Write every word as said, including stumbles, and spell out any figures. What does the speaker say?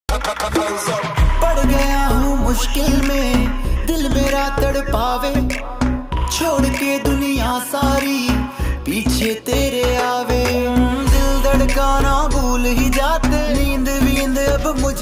पड़ गया हूँ मुश्किल में, दिल मेरा तड़पावे, छोड़ के दुनिया सारी पीछे